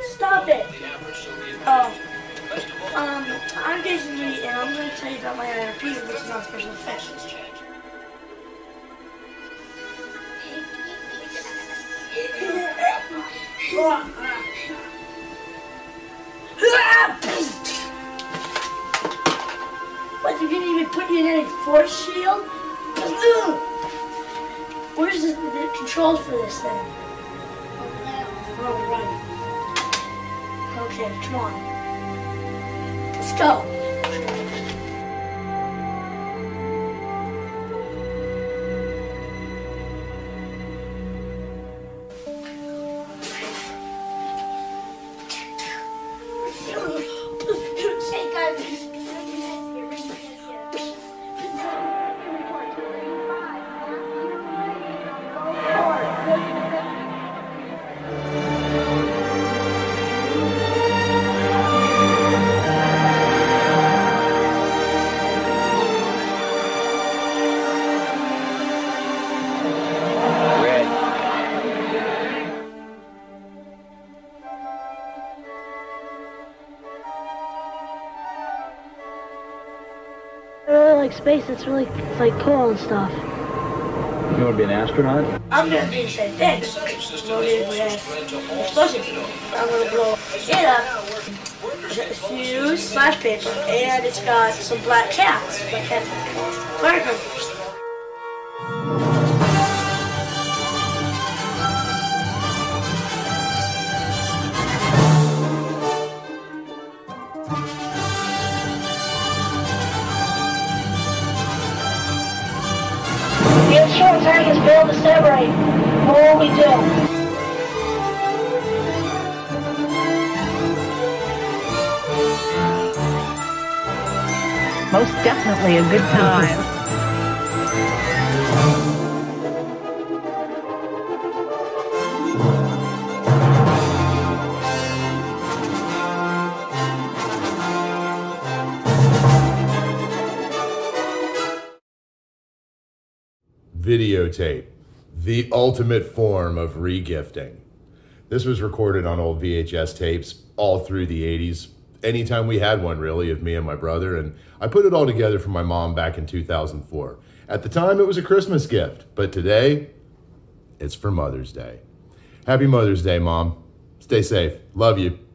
Stop it! Oh. I'm Jason Lee, and I'm going to tell you about my IRP, which is on special effects. What, you didn't even put in any force shield? Where's the controls for this thing? Oh, right. Okay, come on. Let's go. I really like space. It's like cool and stuff. You want to be an astronaut? I'm gonna do the same thing. Loaded with explosives. I'm gonna blow it up. Fuse slash paper, and it's got some black cats. Black cats. Firecrackers. The insurance tank has failed to separate. What will we do? Most definitely a good time. Videotape, the ultimate form of regifting. This was recorded on old VHS tapes all through the 80s. Anytime we had one, really, of me and my brother, and I put it all together for my mom back in 2004. At the time, it was a Christmas gift, but today, it's for Mother's Day. Happy Mother's Day, Mom. Stay safe. Love you.